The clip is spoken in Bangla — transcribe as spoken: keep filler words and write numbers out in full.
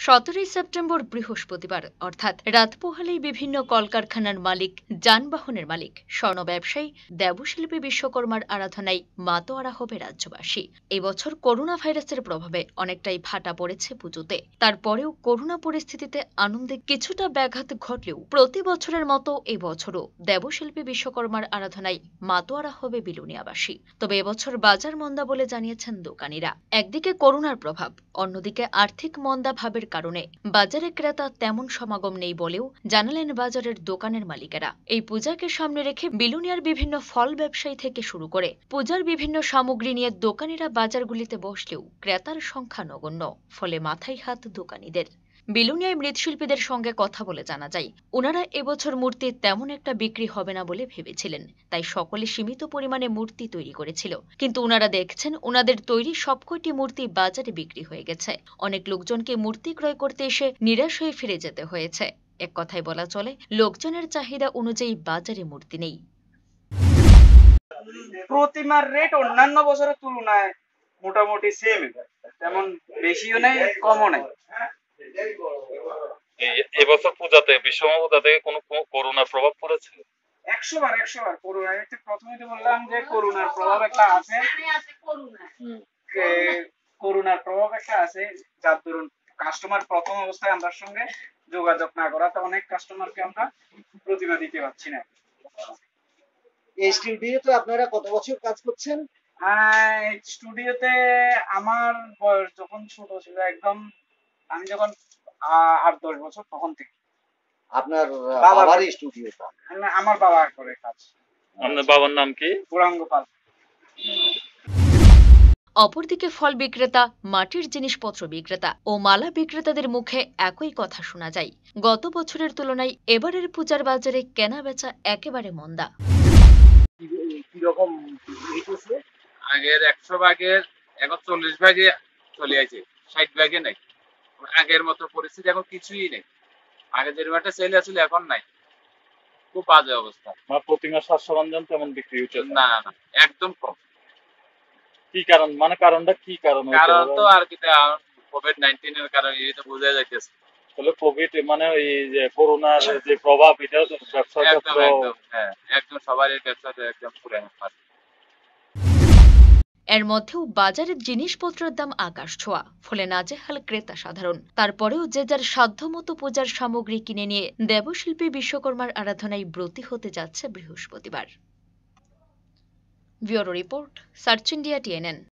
সতেরোই সেপ্টেম্বর বৃহস্পতিবার অর্থাৎ রাত পোহালেই বিভিন্ন কলকারখানার মালিক, যানবাহনের মালিক, স্বর্ণ ব্যবসায়ী, দেবশিল্পী বিশ্বকর্মার আরাধনায় মাতোয়ারা হবে রাজ্যবাসী। এবছর করোনা ভাইরাসের প্রভাবে অনেকটাই ভাটা পড়েছে পুজোতে। তারপরেও করোনা পরিস্থিতিতে আনন্দে কিছুটা ব্যাঘাত ঘটলেও প্রতি বছরের মতো এবছরও দেবশিল্পী বিশ্বকর্মার আরাধনায় মাতোয়ারা হবে বিলুনিয়াবাসী। তবে এবছর বাজার মন্দা বলে জানিয়েছেন দোকানিরা। একদিকে করোনার প্রভাব, অন্যদিকে আর্থিক মন্দা ভাবের কারণে বাজারে ক্রেতা তেমন সমাগম নেই বলেও জানালেন বাজারের দোকানের মালিকেরা। এই পূজাকে সামনে রেখে বিলুনিয়ার বিভিন্ন ফল ব্যবসায়ী থেকে শুরু করে পূজার বিভিন্ন সামগ্রী নিয়ে দোকানিরা বাজারগুলিতে বসলেও ক্রেতার সংখ্যা নগণ্য, ফলে মাথায় হাত দোকানিদের। বিলুনিয়ায় মৃৎশিল্পীদের সঙ্গে কথা বলে জানা যায়, ওনারা এবছর মূর্তি তেমন একটা বিক্রি হবে না বলে ভেবেছিলেন, তাই সকলে সীমিত পরিমাণে মূর্তি তৈরি করেছিল। কিন্তু ওনারা দেখছেন ওনাদের তৈরি সবকটি মূর্তি বাজারে বিক্রি হয়ে গেছে। অনেক লোকজনকে মূর্তি ক্রয় করতে এসে নিরাশ হয়ে ফিরে যেতে হয়েছে। এক কথায় বলা চলে, লোকজনের চাহিদা অনুযায়ী বাজারে মূর্তি নেই। প্রতিমার রেট অন্যান্য বছরের তুলনায় মোটামুটি সেম, তেমন বেশিও নেই কমও নেই। এবছর পূজাতে বিশ্বকর্মা পূজাতে কোনো করোনার প্রভাব পড়েছে? একশো বার একশো বার করোনা। প্রথমে তো বললাম যে করোনার প্রভাব একটা আছে, করোনার প্রভাব একটা আছে যার দরুন কাস্টমার প্রথম অবস্থায় আমার সঙ্গে যোগাযোগ না করাতে অনেক কাস্টমারকে আমরা প্রতিমা দিতে পারছি না। এই স্টুডিওতে আপনারা কত বছর কাজ করছেন? স্টুডিওতে আমার বয়স যখন ছোট ছিল, একদম আমি যখন আট দশ বছর তখন থেকে। আপনার বাবার স্টুডিওটা? আমার বাবা করে কাজ। আপনার বাবার নাম কি? গৌরাঙ্গ পাল। অপরদিকে ফল বিক্রেতা, মাটির জিনিসপত্র বিক্রেতা ও মালা বিক্রেতাদের মুখে একই কথা শোনা যায়। গত বছরের তুলনায় এবারের পূজার বাজারে কেনা বেচা একেবারে মন্দা। কিরকম আগের একশো ভাগের এখন চল্লিশ ভাগে চলে আছে, ষাট ভাগে নাই। আগের মতো পরিস্থিতি এখন কিছুই নেই। আগে যেরকম একটা সেল আসলে এখন নাই, খুব বাজে অবস্থা। প্রতিমার সাজ সরঞ্জাম তেমন বিক্রি হচ্ছে না না, একদম কম। কি কারণ, মানে কারণটা কি? কারণ কারণ তো আর কি, কোভিড নাইনটিন এর কারণে এটা বোঝা যাইতেছে। তাহলে কোভিড মানে ওই যে করোনার যে প্রভাব, এটা ব্যবসা একদম একদম হ্যাঁ একদম সবারই ব্যবসাতে একদম পুরো। এর মধ্যেও বাজারের জিনিসপত্রের দাম আকাশ ছোঁয়া, ফলে নাজেহাল ক্রেতা সাধারণ। তারপরেও যে যার সাধ্যমতো পূজার সামগ্রী কিনে নিয়ে দেবশিল্পী বিশ্বকর্মার আরাধনায় ব্রতী হতে যাচ্ছে বৃহস্পতিবার। Bureau report, search India TNN.